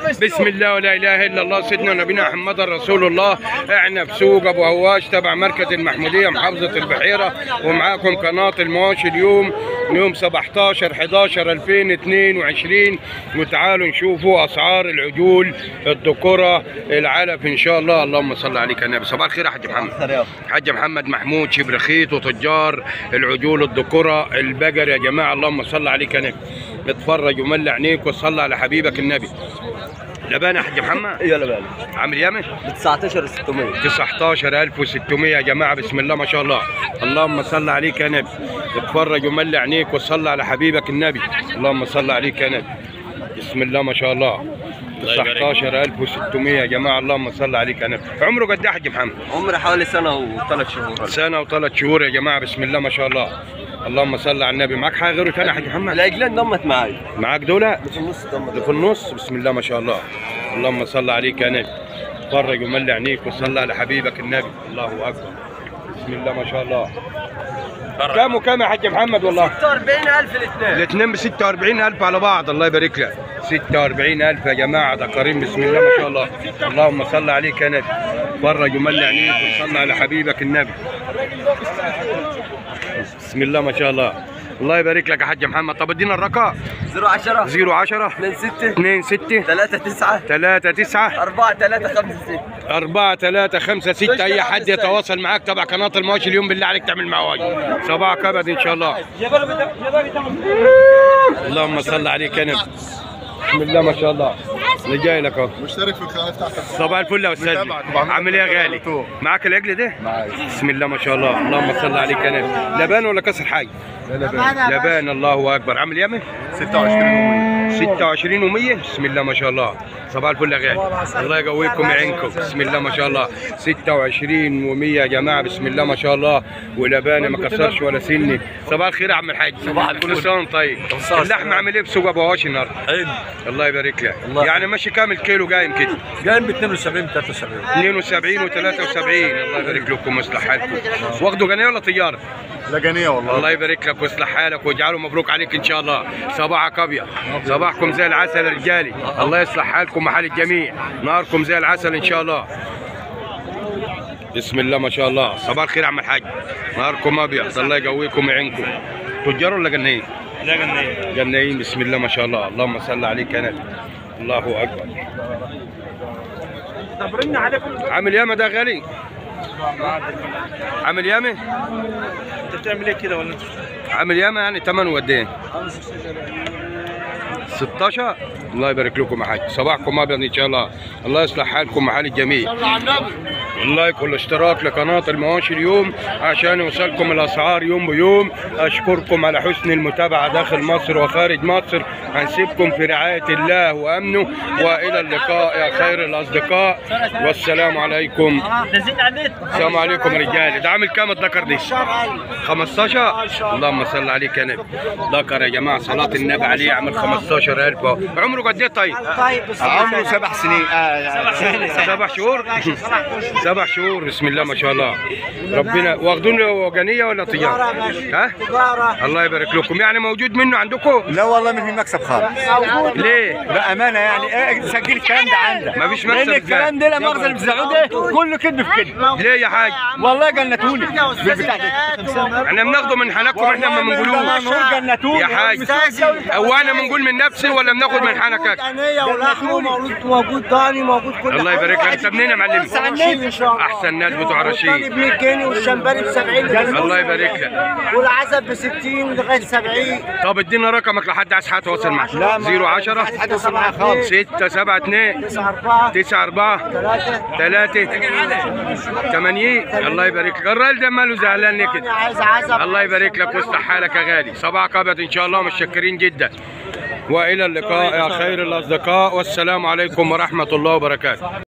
بسم الله ولا اله الا الله سيدنا نبينا محمد رسول الله. احنا في سوق ابو هواش تبع مركز المحموديه محافظه البحيره، ومعاكم قناه المواشي اليوم يوم 17/11/2022. وتعالوا نشوفوا اسعار العجول الذكوره العلف ان شاء الله. اللهم صل عليك يا نبي. صباح الخير يا حاج محمد. حاج محمد محمود شبرخيت وتجار العجول الذكوره البقر يا جماعه. اللهم صل عليك يا نبي. اتفرج وملي عينيك وصلي على حبيبك النبي. لبان يا حاج محمد؟ ايوه لبان. عامل يامن؟ ب 19600. 19600 يا جماعه. بسم الله ما شاء الله. اللهم صل عليك يا نبي. اتفرج وملي عينيك وصلي على حبيبك النبي. اللهم صل عليك يا نبي. بسم الله ما شاء الله. 19600 يا جماعه. اللهم صل عليك يا نبي. عمره قد ايه يا حاج محمد؟ عمري حوالي سنه و3 شهور. سنه و3 شهور يا جماعه. بسم الله ما شاء الله. اللهم صل على النبي. معاك حاجه غيره ثانيه يا حاج محمد؟ العجلين ضمت معايا. معاك دول؟ في النص ضمت. في النص. بسم الله ما شاء الله. اللهم صل عليك يا نبي. اتفرج وملي عينيك وصلي على حبيبك النبي. الله اكبر. بسم الله ما شاء الله. كام وكام يا حاج محمد؟ والله 46000 الاثنين. الاثنين ب 46000 على بعض. الله يبارك لك. 46000 يا جماعه. ده كريم. بسم الله ما شاء الله. اللهم صل عليك يا نبي. اتفرج وملي عينيك وصلي على حبيبك النبي. بسم الله ما شاء الله. الله يبارك لك يا حاج محمد. طب ادينا الرقم. 010 010 26 26 39 39 4356 4356. اي حد يتواصل معاك تبع قناه المواشي اليوم بالله عليك تعمل معاه واجب. صباحك ابد ان شاء الله. اللهم صل عليك يا نبي. بسم الله ما شاء الله. اللي جاي لك اهو. مشترك في القناه بتاعتك. صباح الفل يا استاذ. عامل ايه يا غالي؟ معاك العجل ده؟ معاك. بسم الله ما شاء الله. اللهم صل عليك يا نبي. لبان ولا كسر حاجه؟ لبان. الله اكبر. عامل يامن؟ 26 و100. بسم الله ما شاء الله. صباح الفل يا غالي. الله يقويكم ويعينكم. بسم الله ما شاء الله. 26 و100 يا جماعه. بسم الله ما شاء الله. ولبانه ما كسرش ولا سني. صباح الخير يا عم الحاج. صباح الفل. كل سنه وانت طيب. اللحمه عامل ايه في سوق ابو هواش النهارده؟ حلو. الله يبارك لك. يعني ماشي كام الكيلو قايم كده؟ جايين ب 72 73. 72 و73. الله يبارك لكم ويصلح حالكم. واخدوا جنيه ولا طياره؟ لجنيه والله. الله يبارك لك ويصلح حالك ويجعله مبروك عليك ان شاء الله. صباحك ابيض. صباحكم زي العسل يا رجالي. الله يصلح حالكم وحال الجميع. نهاركم زي العسل ان شاء الله. بسم الله ما شاء الله. صباح الخير يا عم الحاج. نهاركم ابيض. الله يقويكم ويعينكم. تجار ولا جنايين؟ لا جنيه. جنايين. بسم الله ما شاء الله. اللهم صل عليك يا نبي. الله اكبر. صبرنا عليكم. عامل ياما ده غالي؟ عامل ياما؟ انت بتعمل ايه كده ولا انت؟ عامل ياما يعني ثمنه قد ايه؟ 16. الله يبارك لكم يا حاج. صباحكم ابيض ان شاء الله. الله يصلح حالكم وحال الجميع. اللايك والاشتراك لقناه المواشي اليوم عشان يوصلكم الاسعار يوم بيوم. اشكركم على حسن المتابعه داخل مصر وخارج مصر. هنسيبكم في رعايه الله وامنه، والى اللقاء يا خير الاصدقاء، والسلام عليكم. السلام عليكم رجالي. ده عامل كام الذكر دي؟ 15. اللهم صل عليك يا نبي. ذكر يا جماعه صلاه النبي عليه يعمل 15000 اهو. عمره قد ايه طيب؟ عمره 7 سنين. 7 شهور. 7 شهور. بسم الله ما شاء الله. ربنا واخدون وجنيه ولا تجاره؟ ها؟ الله يبارك لكم. يعني موجود منه عندكم؟ لا والله ما في مكسب خالص. ليه؟ بامانه يعني سجل الكلام ده عندك. ما فيش مكسب. لان الكلام ده لا مؤاخذه اللي بيزعلوه ده كله كذب في كذب. ليه يا حاج؟ والله جنتوني بالبتاع ده. احنا بناخده من حنكم احنا ما بنقولوش جنتوني يا حاج. هو احنا بنقول من نفسي ولا بناخد من حنكك؟ ولحمه موجود ضاني موجود كل الله يبارك لك. انت منين يا معلم؟ احسن ناس بتوع رشيد. ب 100 جنيه والشمبري ب 70 جنيه. الله يبارك لك. والعسل ب 60 لغايه 70. طب ادينا رقمك لحد عايز حد يتواصل معاك. 010 672 94 3 80. الله يبارك لك. الراجل ده ماله زعلان ليه كده؟ الله يبارك لك ويصلح حالك يا غالي. صباحك ابيض ان شاء الله. متشكرين جدا. والى اللقاء يا خير الاصدقاء، والسلام عليكم ورحمه الله وبركاته.